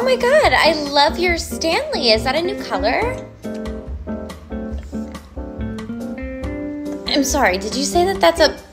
Oh my god, I love your Stanley. Is that a new color? I'm sorry, did you say that that's a